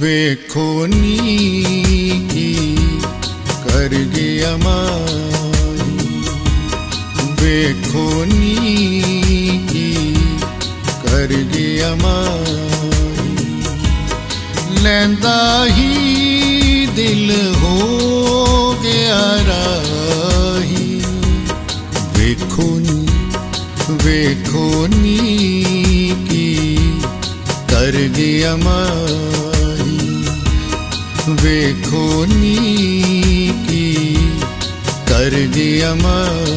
वेखो नी की कर गया माई, वेखो नी की कर गया माई, लैंदा ही दिल हो गया राही। वेखो नी की कर गया माई, वेखो नी की कर गया माई।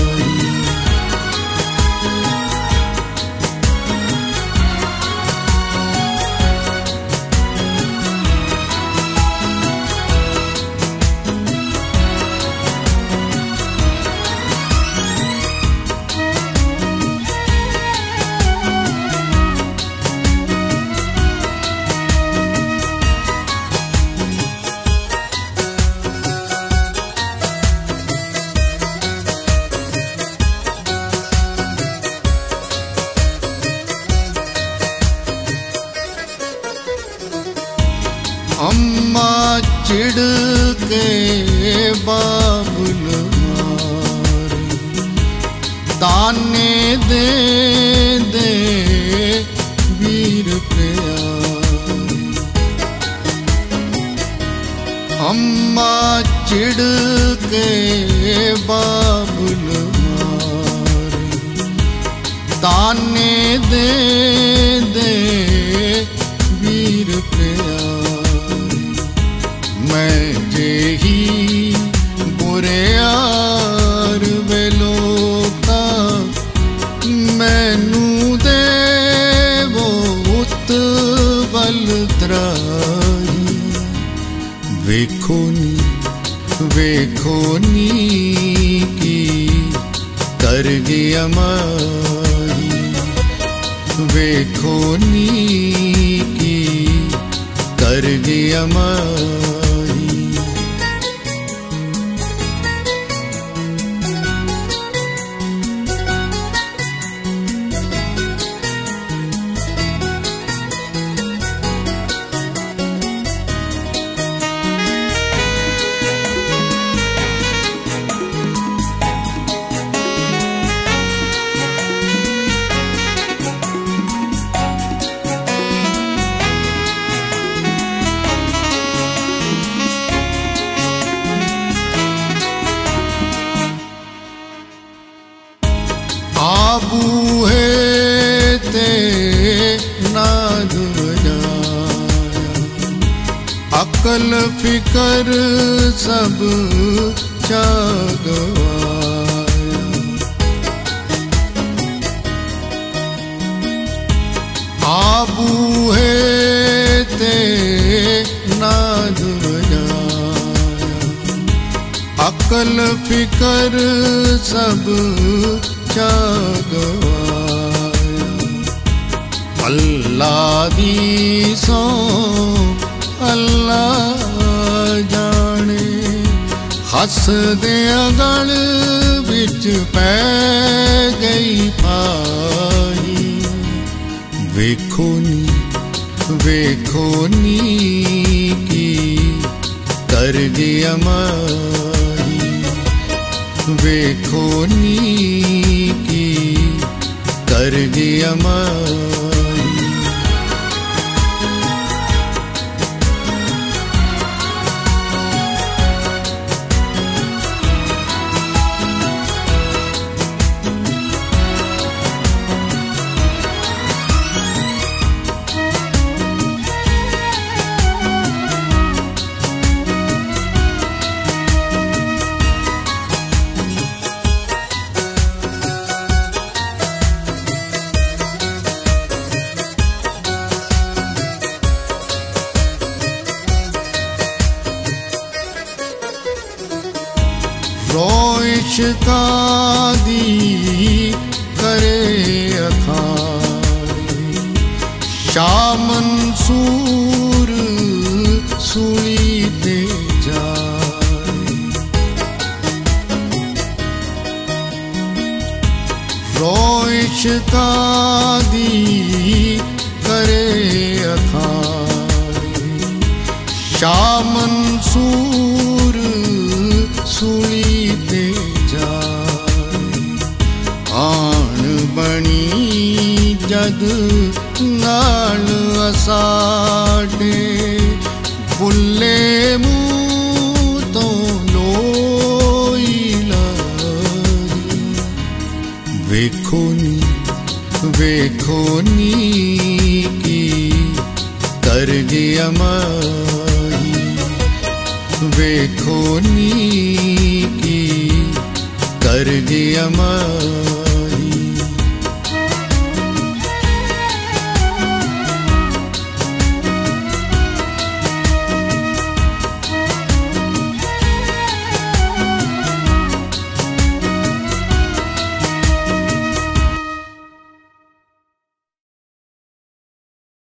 अम्मा चिड़ के बाबुल मारे, ताने दे दे वीर प्यारे। अम्मा चिड़ के बाबुल मारे, ताने दे दे वीर प्यारे। मैं जेही बुरे यार वेलोका, मैनू दे वो उत बल त्राही। वेखो नी की कर गया माई, वेखो नी की कर गया माई। आबू है ते नाद बजाया, अकल फिकर सब चागवाया। आबू है ते नाद बजाया, अकल फिकर सब अल्लाह दी सो अल्लाह जाने, हस दिया गल बिच पै गई पाई। वेखो नी की कर गया माई, वेखो नी की कर गया माई। इश्का दी करे अखाई, शाह मंसूर सूली ते जाए। इश्का दी करे अखाई, शाह मंसूर सूली ते जाए आन बनी जद नाल असाडे बुल्ले मुँह तो लोई लाई वेखो नी की कर गया माही वेखो नी की कर गया माही।